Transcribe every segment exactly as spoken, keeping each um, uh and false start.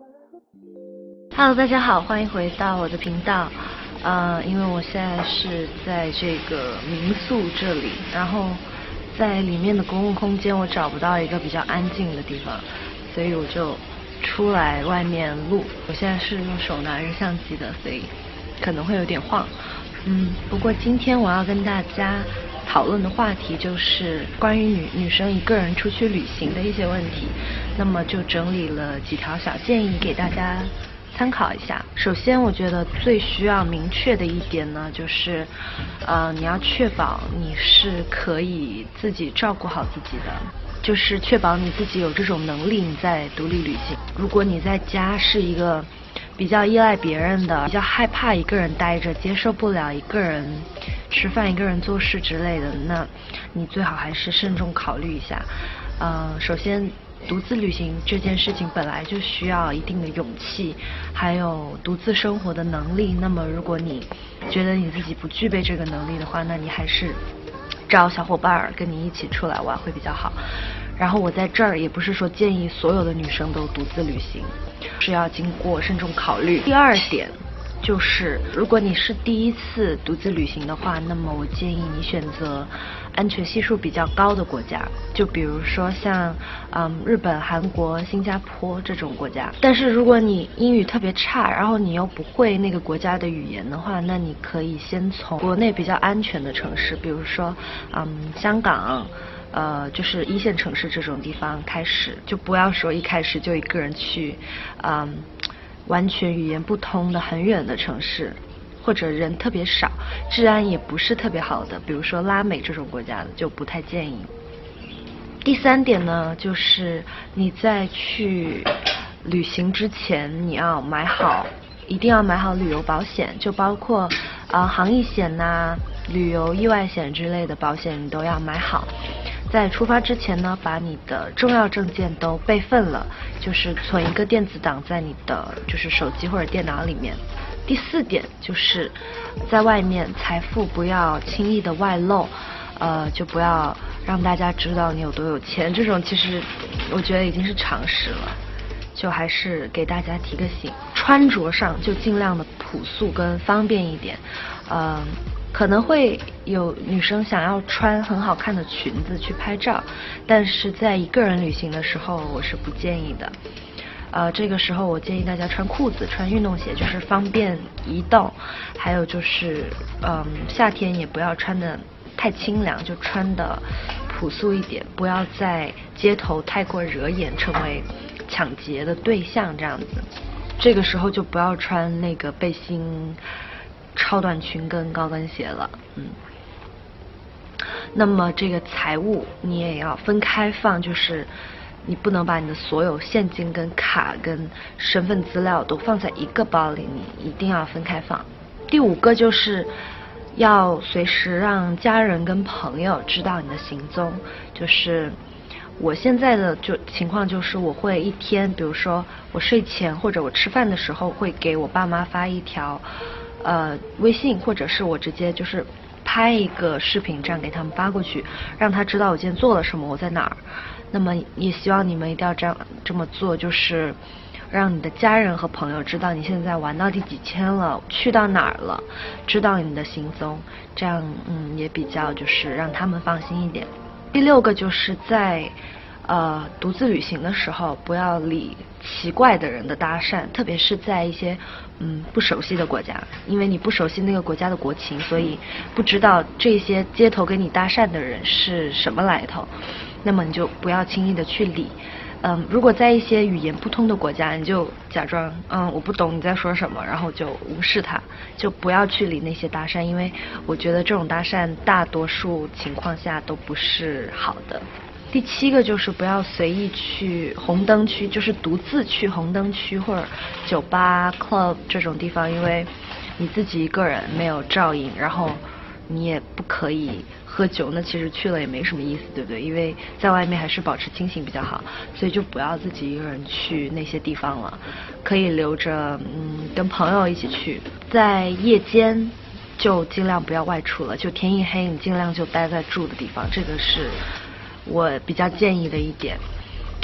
Hello， 大家好，欢迎回到我的频道。呃，因为我现在是在这个民宿这里，然后在里面的公共空间我找不到一个比较安静的地方，所以我就出来外面录。我现在是用手拿着相机的，所以可能会有点晃。嗯，不过今天我要跟大家讨论的话题就是关于女女生一个人出去旅行的一些问题，那么就整理了几条小建议给大家参考一下。首先，我觉得最需要明确的一点呢，就是，呃，你要确保你是可以自己照顾好自己的，就是确保你自己有这种能力，你在独立旅行。如果你在家是一个比较依赖别人的，比较害怕一个人待着，接受不了一个人吃饭、一个人做事之类的，那你最好还是慎重考虑一下。呃，首先，独自旅行这件事情本来就需要一定的勇气，还有独自生活的能力。那么，如果你觉得你自己不具备这个能力的话，那你还是找小伙伴跟你一起出来玩会比较好。然后我在这儿也不是说建议所有的女生都独自旅行，是要经过慎重考虑。第二点就是，如果你是第一次独自旅行的话，那么我建议你选择安全系数比较高的国家，就比如说像嗯日本、韩国、新加坡这种国家。但是如果你英语特别差，然后你又不会那个国家的语言的话，那你可以先从国内比较安全的城市，比如说嗯香港。呃，就是一线城市这种地方开始，就不要说一开始就一个人去，嗯，完全语言不通的很远的城市，或者人特别少，治安也不是特别好的，比如说拉美这种国家的就不太建议。第三点呢，就是你在去旅行之前，你要买好，一定要买好旅游保险，就包括呃航疫险呐、啊、旅游意外险之类的保险，你都要买好。在出发之前呢，把你的重要证件都备份了，就是存一个电子档在你的就是手机或者电脑里面。第四点就是在外面财富不要轻易的外露，呃，就不要让大家知道你有多有钱，这种其实我觉得已经是常识了，就还是给大家提个醒。穿着上就尽量的朴素跟方便一点，呃。可能会有女生想要穿很好看的裙子去拍照，但是在一个人旅行的时候我是不建议的。呃，这个时候我建议大家穿裤子、穿运动鞋，就是方便移动。还有就是，嗯，夏天也不要穿的太清凉，就穿的朴素一点，不要在街头太过惹眼，成为抢劫的对象这样子。这个时候就不要穿那个背心。超短裙跟高跟鞋了，嗯。那么这个财务你也要分开放，就是你不能把你的所有现金跟卡跟身份资料都放在一个包里，你一定要分开放。第五个就是要随时让家人跟朋友知道你的行踪，就是我现在的就情况就是我会一天，比如说我睡前或者我吃饭的时候会给我爸妈发一条呃，微信，或者是我直接就是拍一个视频，这样给他们发过去，让他知道我今天做了什么，我在哪儿。那么也希望你们一定要这样这么做，就是让你的家人和朋友知道你现在玩到第几天了，去到哪儿了，知道你的行踪，这样嗯也比较就是让他们放心一点。第六个就是在呃，独自旅行的时候，不要理奇怪的人的搭讪，特别是在一些嗯不熟悉的国家，因为你不熟悉那个国家的国情，所以不知道这些街头跟你搭讪的人是什么来头，那么你就不要轻易的去理。嗯，如果在一些语言不通的国家，你就假装嗯我不懂你在说什么，然后就无视他，就不要去理那些搭讪，因为我觉得这种搭讪大多数情况下都不是好的。第七个就是不要随意去红灯区，就是独自去红灯区或者酒吧、club 这种地方，因为你自己一个人没有照应，然后你也不可以喝酒，那其实去了也没什么意思，对不对？因为在外面还是保持清醒比较好，所以就不要自己一个人去那些地方了，可以留着嗯跟朋友一起去。在夜间就尽量不要外出了，就天一黑你尽量就待在住的地方，这个是我比较建议的一点。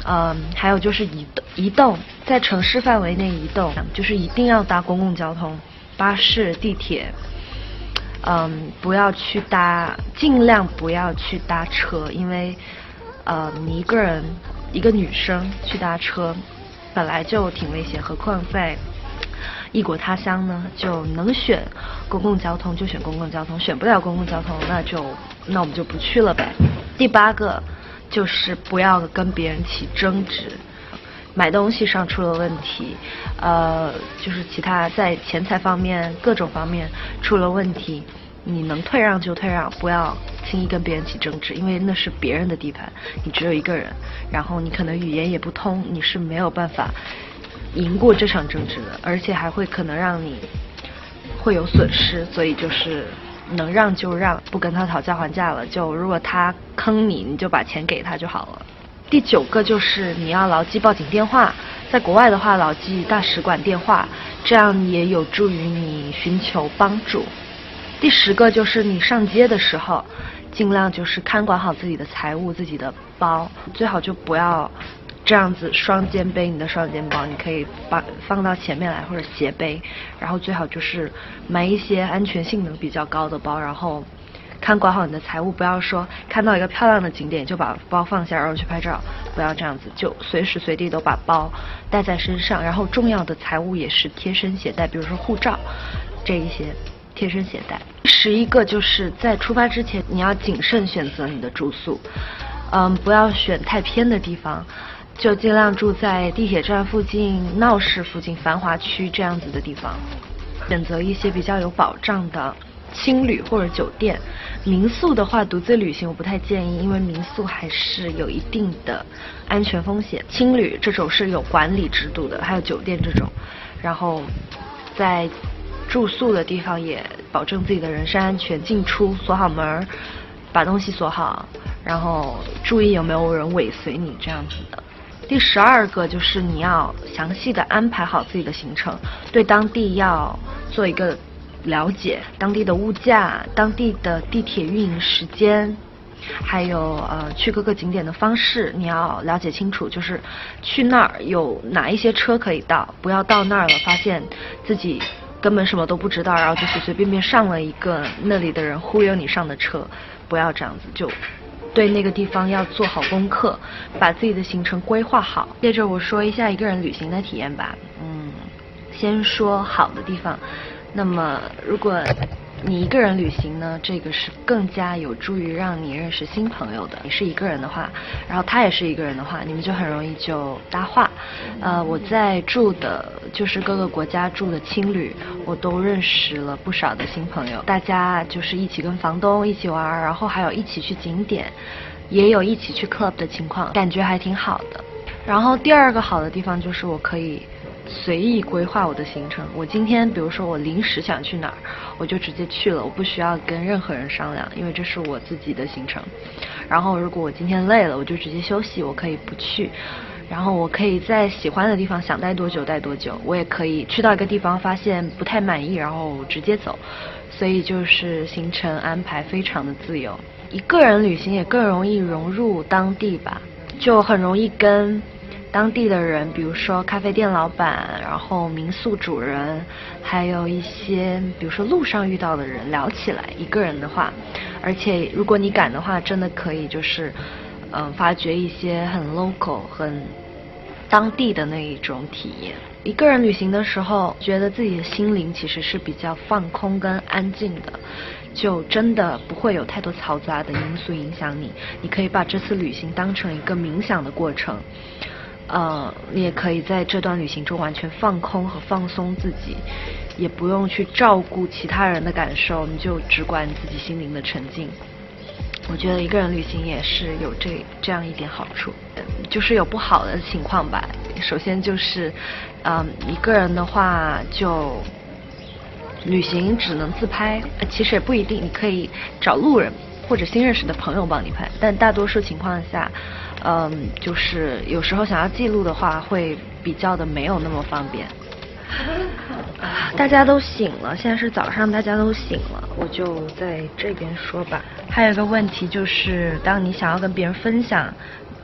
嗯，还有就是移动移动，在城市范围内移动，就是一定要搭公共交通，巴士、地铁。嗯，不要去搭，尽量不要去搭车，因为呃，你一个人一个女生去搭车，本来就挺危险，何况在异国他乡呢，就能选公共交通就选公共交通，选不了公共交通，那就那我们就不去了呗。第八个就是不要跟别人起争执。买东西上出了问题，呃，就是其他在钱财方面各种方面出了问题，你能退让就退让，不要轻易跟别人起争执，因为那是别人的地盘，你只有一个人，然后你可能语言也不通，你是没有办法赢过这场争执的，而且还会可能让你会有损失，所以就是能让就让，不跟他讨价还价了，就如果他坑你，你就把钱给他就好了。第九个就是你要牢记报警电话，在国外的话牢记大使馆电话，这样也有助于你寻求帮助。第十个就是你上街的时候，尽量就是看管好自己的财物，自己的包，最好就不要这样子双肩背你的双肩包，你可以把放到前面来或者斜背，然后最好就是买一些安全性能比较高的包，然后看管好你的财物，不要说看到一个漂亮的景点就把包放下然后去拍照，不要这样子，就随时随地都把包带在身上，然后重要的财物也是贴身携带，比如说护照这一些贴身携带。十一个就是在出发之前你要谨慎选择你的住宿，嗯，不要选太偏的地方，就尽量住在地铁站附近、闹市附近、繁华区这样子的地方，选择一些比较有保障的青旅或者酒店。民宿的话，独自旅行我不太建议，因为民宿还是有一定的安全风险。青旅这种是有管理制度的，还有酒店这种，然后在住宿的地方也保证自己的人身安全，进出锁好门，把东西锁好，然后注意有没有人尾随你这样子的。第十二个就是你要详细的安排好自己的行程，对当地要做一个了解，当地的物价、当地的地铁运营时间，还有呃去各个景点的方式，你要了解清楚，就是去那儿有哪一些车可以到，不要到那儿了发现自己根本什么都不知道，然后就随随便便上了一个那里的人忽悠你上的车，不要这样子，就对那个地方要做好功课，把自己的行程规划好。接着我说一下一个人旅行的体验吧，嗯，先说好的地方。那么如果你一个人旅行呢，这个是更加有助于让你认识新朋友的。你是一个人的话，然后他也是一个人的话，你们就很容易就搭话。呃，我在住的就是各个国家住的青旅，我都认识了不少的新朋友。大家就是一起跟房东一起玩，然后还有一起去景点，也有一起去 club 的情况，感觉还挺好的。然后第二个好的地方就是我可以随意规划我的行程，我今天比如说我临时想去哪儿，我就直接去了，我不需要跟任何人商量，因为这是我自己的行程。然后如果我今天累了，我就直接休息，我可以不去。然后我可以在喜欢的地方想待多久待多久，我也可以去到一个地方发现不太满意，然后直接走。所以就是行程安排非常的自由。一个人旅行也更容易融入当地吧，就很容易跟当地的人，比如说咖啡店老板，然后民宿主人，还有一些比如说路上遇到的人聊起来。一个人的话，而且如果你敢的话，真的可以就是嗯、呃、发掘一些很 local 很当地的那一种体验。一个人旅行的时候，觉得自己的心灵其实是比较放空跟安静的，就真的不会有太多嘈杂的因素影响你。你可以把这次旅行当成一个冥想的过程，呃，你也可以在这段旅行中完全放空和放松自己，也不用去照顾其他人的感受，你就只管你自己心灵的沉静。我觉得一个人旅行也是有这这样一点好处，就是有不好的情况吧。首先就是，嗯，一个人的话就旅行只能自拍，其实也不一定，你可以找路人或者新认识的朋友帮你拍，但大多数情况下，嗯，就是有时候想要记录的话，会比较的没有那么方便。大家都醒了，现在是早上，大家都醒了，我就在这边说吧。还有一个问题就是，当你想要跟别人分享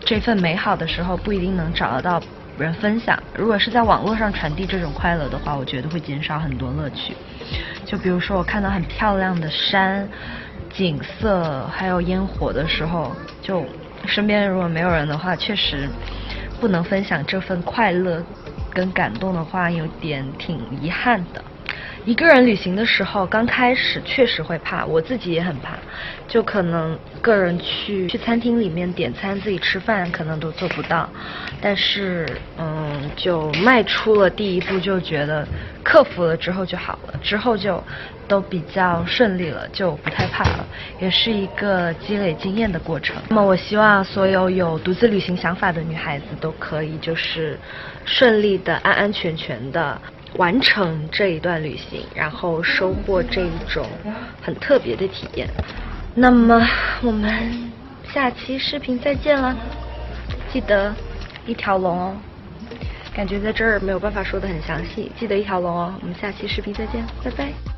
这份美好的时候，不一定能找得到人分享。如果是在网络上传递这种快乐的话，我觉得会减少很多乐趣。就比如说我看到很漂亮的山景色还有烟火的时候，就身边如果没有人的话，确实不能分享这份快乐跟感动的话，有点挺遗憾的。一个人旅行的时候，刚开始确实会怕，我自己也很怕，就可能个人去去餐厅里面点餐自己吃饭可能都做不到，但是嗯，就迈出了第一步，就觉得克服了之后就好了，之后就都比较顺利了，就不太怕了，也是一个积累经验的过程。那么我希望所有有独自旅行想法的女孩子都可以就是顺利的安安全全的完成这一段旅行，然后收获这一种很特别的体验。那么我们下期视频再见了，记得一条龙哦，感觉在这儿没有办法说得很详细，记得一条龙哦。我们下期视频再见，拜拜。